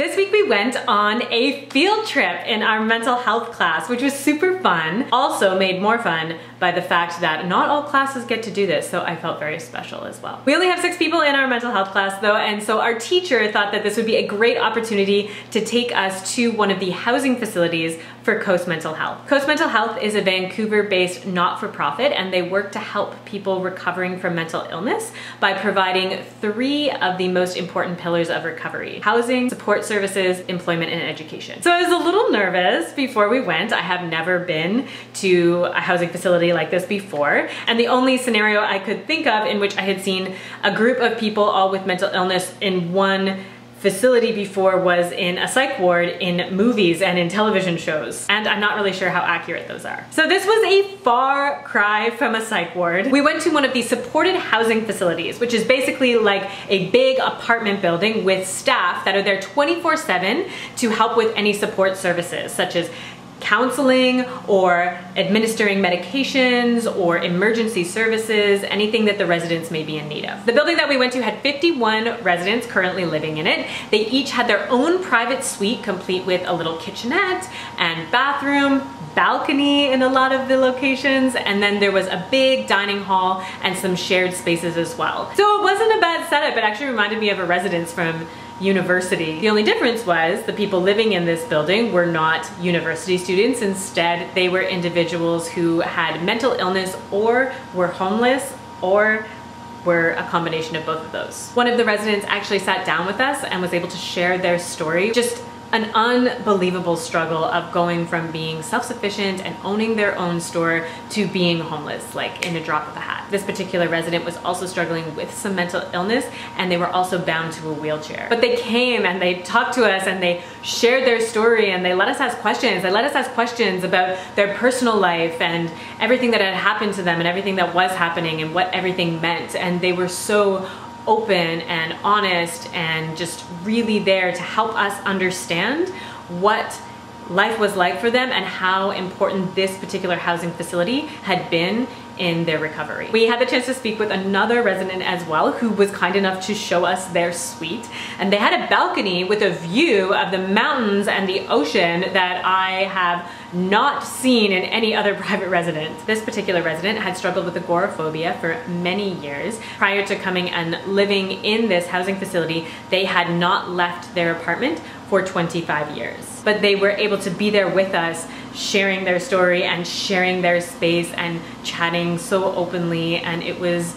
This week we went on a field trip in our mental health class, which was super fun. Also made more fun by the fact that not all classes get to do this, so I felt very special as well. We only have 6 people in our mental health class though, and so our teacher thought that this would be a great opportunity to take us to one of the housing facilities for Coast Mental Health. Coast Mental Health is a Vancouver-based not-for-profit, and they work to help people recovering from mental illness by providing 3 of the most important pillars of recovery: housing, support services, employment, and education. So I was a little nervous before we went. I have never been to a housing facility like this before, and the only scenario I could think of in which I had seen a group of people all with mental illness in one facility before was in a psych ward in movies and in television shows, and I'm not really sure how accurate those are. So this was a far cry from a psych ward. We went to one of the supported housing facilities, which is basically like a big apartment building with staff that are there 24/7 to help with any support services, such as counseling or administering medications or emergency services, anything that the residents may be in need of. The building that we went to had 51 residents currently living in it. They each had their own private suite, complete with a little kitchenette and bathroom, balcony in a lot of the locations, and then there was a big dining hall and some shared spaces as well. So it wasn't a bad setup. It actually reminded me of a residence from university. The only difference was the people living in this building were not university students. Instead, they were individuals who had mental illness or were homeless or were a combination of both of those. One of the residents actually sat down with us and was able to share their story. Just an unbelievable struggle of going from being self-sufficient and owning their own store to being homeless, like in a drop of a hat. This particular resident was also struggling with some mental illness, and they were also bound to a wheelchair. But they came and they talked to us and they shared their story and they let us ask questions. They let us ask questions about their personal life and everything that had happened to them and everything that was happening and what everything meant. And they were so open and honest and just really there to help us understand what life was like for them and how important this particular housing facility had been in their recovery. We had the chance to speak with another resident as well who was kind enough to show us their suite, and they had a balcony with a view of the mountains and the ocean that I have not seen in any other private residence. This particular resident had struggled with agoraphobia for many years. Prior to coming and living in this housing facility, they had not left their apartment for 25 years. But they were able to be there with us, sharing their story and sharing their space and chatting so openly, and it was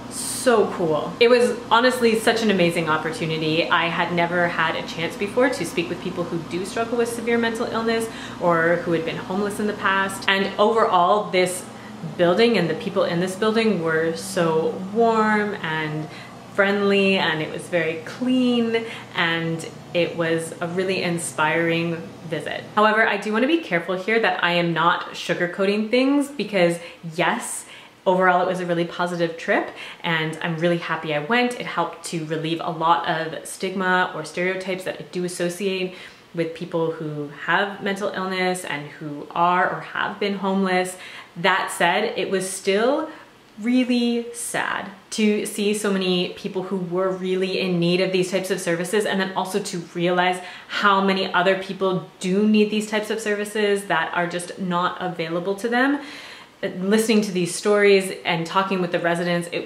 so cool. It was honestly such an amazing opportunity. I had never had a chance before to speak with people who do struggle with severe mental illness or who had been homeless in the past. And overall, this building and the people in this building were so warm and friendly, and it was very clean, and it was a really inspiring visit. However, I do want to be careful here that I am not sugarcoating things, because yes, overall, it was a really positive trip, and I'm really happy I went. It helped to relieve a lot of stigma or stereotypes that I do associate with people who have mental illness and who are or have been homeless. That said, it was still really sad to see so many people who were really in need of these types of services, and then also to realize how many other people do need these types of services that are just not available to them. Listening to these stories and talking with the residents, it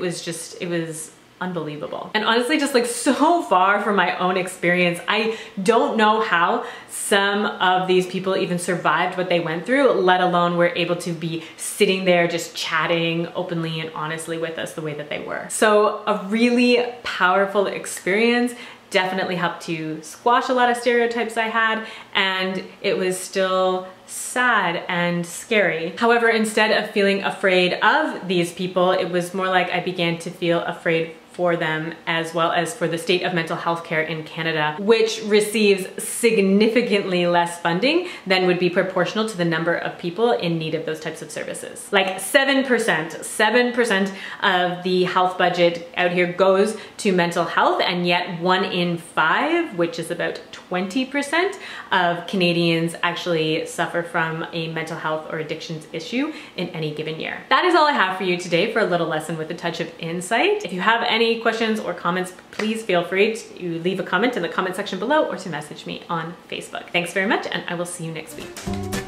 was unbelievable. And honestly, just like so far from my own experience, I don't know how some of these people even survived what they went through, let alone were able to be sitting there just chatting openly and honestly with us the way that they were. So a really powerful experience. Definitely helped to squash a lot of stereotypes I had, and it was still sad and scary. However, instead of feeling afraid of these people, it was more like I began to feel afraid for them, as well as for the state of mental health care in Canada, which receives significantly less funding than would be proportional to the number of people in need of those types of services. Like 7% of the health budget out here goes to mental health, and yet 1 in 5, which is about 20% of Canadians actually suffer from a mental health or addictions issue in any given year. That is all I have for you today for a little lesson with a touch of insight. If you have any any questions or comments, please feel free to leave a comment in the comment section below or to message me on Facebook. Thanks very much, and I will see you next week.